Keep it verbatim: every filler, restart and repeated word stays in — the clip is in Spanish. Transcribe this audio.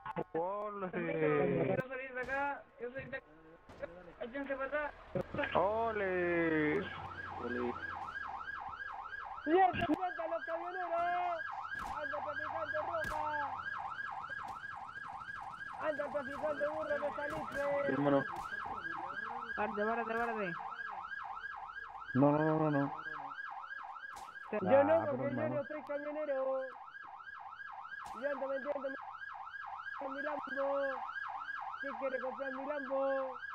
Ole. Quiero salir de acá, yo soy de acá. Échense para atrás. Ole. ¡Cierto, cierto, los camioneros! ¡Anda traficante roja! ¡Anda traficante burro de salitre! Hermano. Párate, párate, párate. No, no, no, no, no. Yo no, Ah, pero porque yo hermano. no soy camionero. Yo ando vendiendo mi Lambo. ¿Quién quiere comprar mi Lambo?